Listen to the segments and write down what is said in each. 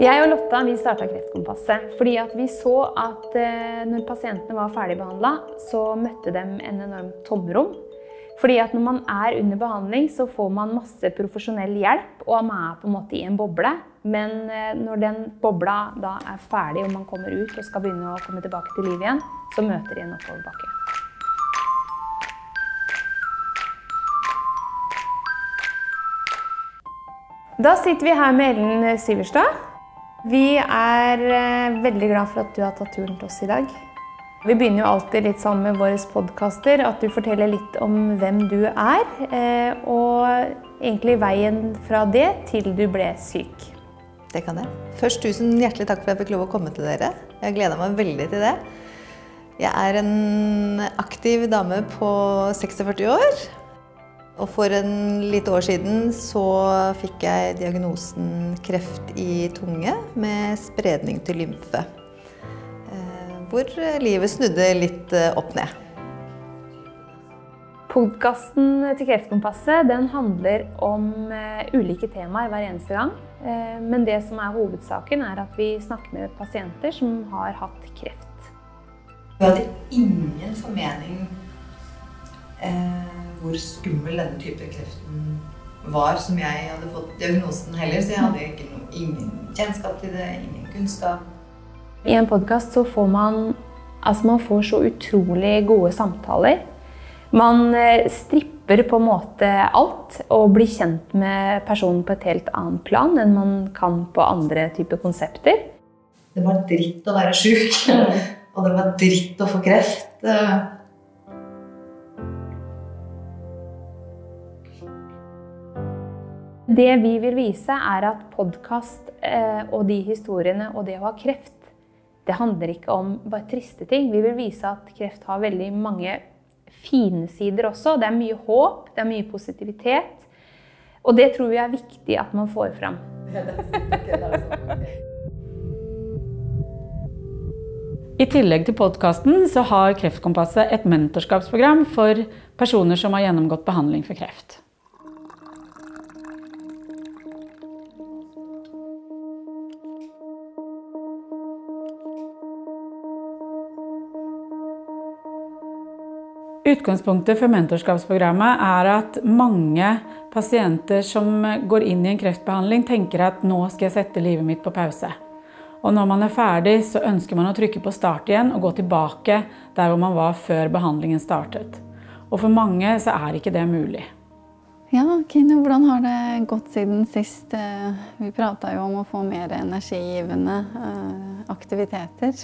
Jeg og Lotta vi startet Kreftkompasset fordi at vi så at når pasientene var ferdigbehandlet, så møtte de en enormt tomrom. Fordi at når man er under behandling, så får man masse profesjonell hjelp, og man er på en måte i en boble. Men når den bobla da er ferdig, og man kommer ut og skal begynne å komme tilbake til liv igjen, så møter de en oppoverbakke. Da sitter vi her med Ellen Syverstad. Vi er veldig glad for at du har tatt turen til oss i dag. Vi begynner jo alltid litt sammen med våre podcaster, at du forteller litt om hvem du er, og egentlig veien fra det til du ble syk. Det kan jeg. Først tusen hjertelig takk for at jeg fikk lov å komme til dere. Jeg gleder meg veldig til det. Jeg er en aktiv dame på 46 år. Og for en litt år siden så fikk jeg diagnosen kreft i tunge med spredning til lymfe. Hvor livet snudde litt opp ned. Podcasten til Kreftkompasset den handler om ulike temaer hver eneste gang. Men det som er hovedsaken er at vi snakker med pasienter som har hatt kreft. Vi hadde ingen formening hvor skummel denne type kreften var som jeg hadde fått diagnosen heller, så jeg hadde ingen kjennskap til det, ingen kunnskap. I en podcast så får man får så utrolig gode samtaler. Man stripper på en måte alt og blir kjent med personen på et helt annet plan enn man kan på andre typer konsepter. Det var dritt å være syk, og det var dritt å få kreft. Det vi vil vise er at podcast og de historiene og det å ha kreft, det handler ikke om bare triste ting. Vi vil vise at kreft har veldig mange fine sider også. Det er mye håp, det er mye positivitet. Og det tror vi er viktig at man får fram. I tillegg til podcasten så har Kreftkompasset et mentorskapsprogram for personer som har gjennomgått behandling for kreft. Utgangspunktet for mentorskapsprogrammet er at mange pasienter som går inn i en kreftbehandling tenker at nå skal jeg sette livet mitt på pause. Og når man er ferdig så ønsker man å trykke på start igjen og gå tilbake der hvor man var før behandlingen startet. Og for mange så er ikke det mulig. Ja, Kine, hvordan har det gått siden sist? Vi pratet jo om å få mer energigivende aktiviteter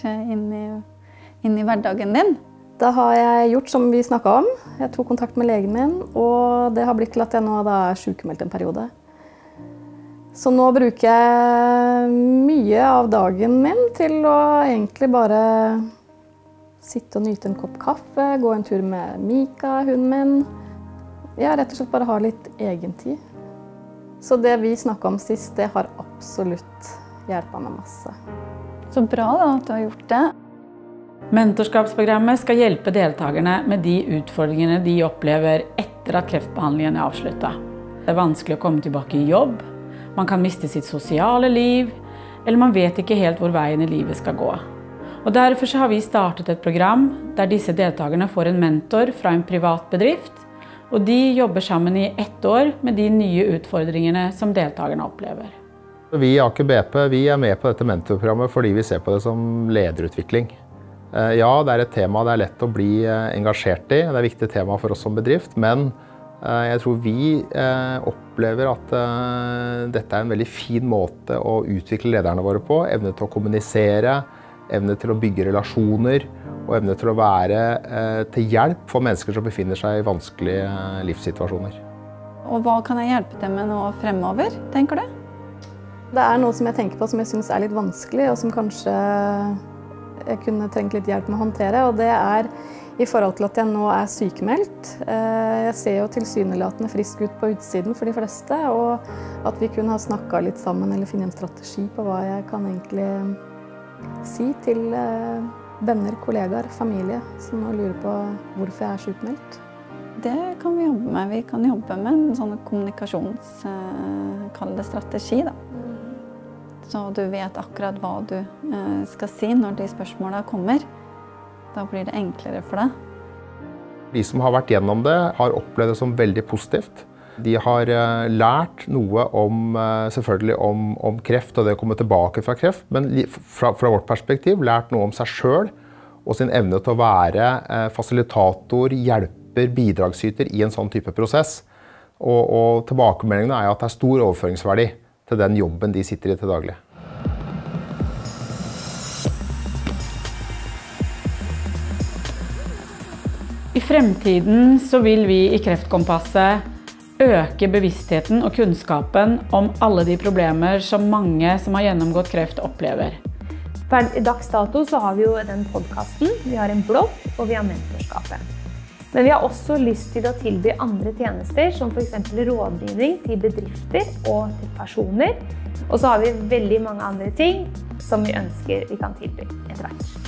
inn i hverdagen din. Da har jeg gjort som vi snakket om. Jeg tok kontakt med legen min, og det har blitt til at jeg nå er sykemeldt en periode. Så nå bruker jeg mye av dagen min til å egentlig bare sitte og nyte en kopp kaffe, gå en tur med Mika, hunden min. Ja, rett og slett bare ha litt egentid. Så det vi snakket om sist, det har absolutt hjulpet meg masse. Så bra da at du har gjort det. Mentorskapsprogrammet skal hjelpe deltakerne med de utfordringene de opplever etter at kreftbehandlingen er avsluttet. Det er vanskelig å komme tilbake i jobb, man kan miste sitt sosiale liv, eller man vet ikke helt hvor veien i livet skal gå. Og derfor så har vi startet et program der disse deltakerne får en mentor fra en privat bedrift, og de jobber sammen i 1 år med de nye utfordringene som deltakerne opplever. Vi i Aker BP vi er med på dette mentorprogrammet fordi vi ser på det som lederutvikling. Ja, det er et tema det er lett å bli engasjert i, det er et viktig tema for oss som bedrift, men jeg tror vi opplever at dette er en veldig fin måte å utvikle lederne våre på, evne til å kommunisere, evne til å bygge relasjoner og evne til å være til hjelp for mennesker som befinner seg i vanskelige livssituasjoner. Og hva kan jeg hjelpe dem med nå fremover, tenker du? Det er noe som jeg tenker på som jeg synes er litt vanskelig, og som kanskje jeg kunne trengt litt hjelp med å håndtere, og det er i forhold til at jeg nå er sykemeldt. Jeg ser jo tilsynelatende frisk ut på utsiden for de fleste, og at vi kunne ha snakket litt sammen eller finne en strategi på hva jeg kan egentlig si til venner, kollegaer, familie som nå lurer på hvorfor jeg er sykemeldt. Det kan vi jobbe med. Vi kan jobbe med en sånn kommunikasjonsstrategi da. så du vet akkurat hva du skal si når de spørsmålene kommer. Da blir det enklere for deg. De som har vært gjennom det, har opplevd det som veldig positivt. De har lært noe selvfølgelig om kreft og det å komme tilbake fra kreft, men fra vårt perspektiv lært noe om seg selv og sin evne til å være fasilitator, hjelper, bidragsyter i en sånn type prosess. Og tilbakemeldingene at det er stor overføringsverdi til den jobben de sitter i til daglig. I fremtiden så vil vi i Kreftkompasset øke bevisstheten og kunnskapen om alle de problemer som mange som har gjennomgått kreft opplever. I dags dato så har vi jo den podcasten, vi har en blogg og vi har mentorskapet. Men vi har også lyst til å tilby andre tjenester, som for eksempel rådgivning til bedrifter og til personer. Og så har vi veldig mange andre ting som vi ønsker vi kan tilby etter hvert.